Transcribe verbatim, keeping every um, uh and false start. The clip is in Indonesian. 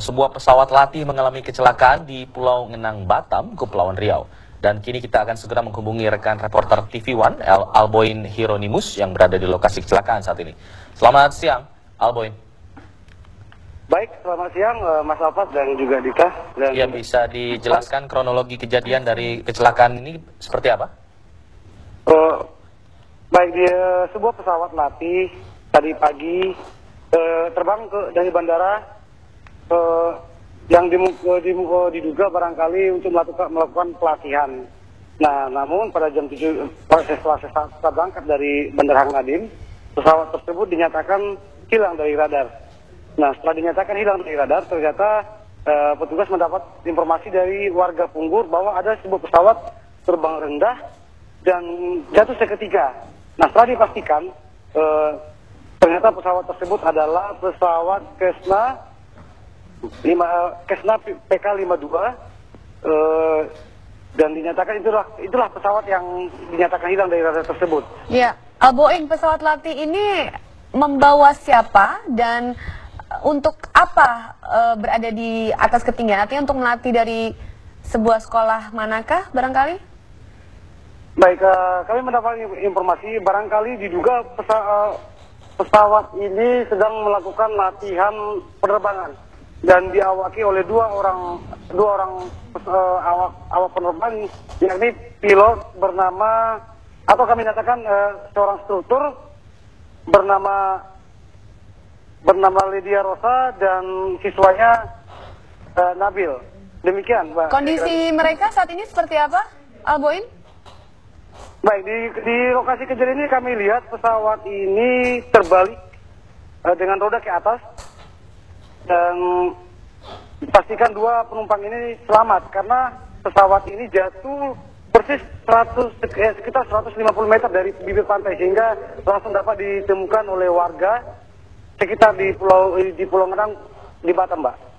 sebuah pesawat latih mengalami kecelakaan di Pulau Ngenang, Batam, Kepulauan Riau. Dan kini kita akan segera menghubungi rekan reporter T V One, Al Alboin Hieronimus, yang berada di lokasi kecelakaan saat ini. Selamat siang, Alboin. Baik, selamat siang Mas Alfat dan juga Dika. Dan ya, bisa dijelaskan kronologi kejadian dari kecelakaan ini seperti apa? Uh, baik, di uh, sebuah pesawat latih tadi pagi uh, terbang ke dari bandara uh, yang dimu, uh, dimu, uh, diduga barangkali untuk melakukan, melakukan pelatihan. Nah, namun pada jam tujuh setelah setelah berangkat dari Bandara Hang Nadiem, pesawat tersebut dinyatakan hilang dari radar. Nah, setelah dinyatakan hilang dari radar, ternyata uh, petugas mendapat informasi dari warga Punggur bahwa ada sebuah pesawat terbang rendah dan jatuh seketika. Nah, setelah dipastikan, uh, ternyata pesawat tersebut adalah pesawat Cessna, lima, Cessna P K lima puluh dua, uh, dan dinyatakan itulah itulah pesawat yang dinyatakan hilang dari radar tersebut. Ya, Alboin, pesawat latih ini membawa siapa dan untuk apa e, berada di atas ketinggian? Artinya untuk melatih dari sebuah sekolah manakah barangkali? Baik, uh, kami mendapat informasi barangkali diduga pesa, uh, pesawat ini sedang melakukan latihan penerbangan dan diawaki oleh dua orang dua orang uh, awak awak penerbang, yakni pilot bernama atau kami nyatakan uh, seorang struktur bernama bernama Lydia Rosa dan siswanya uh, Nabil. Demikian, Mbak. Kondisi mereka saat ini seperti apa, Alboin? Baik, di, di lokasi kejadian ini kami lihat pesawat ini terbalik uh, dengan roda ke atas dan dipastikan dua penumpang ini selamat karena pesawat ini jatuh persis seratus, eh, sekitar seratus lima puluh meter dari bibir pantai sehingga langsung dapat ditemukan oleh warga sekitar di pulau di Pulau Ngenang di Batam, Mbak.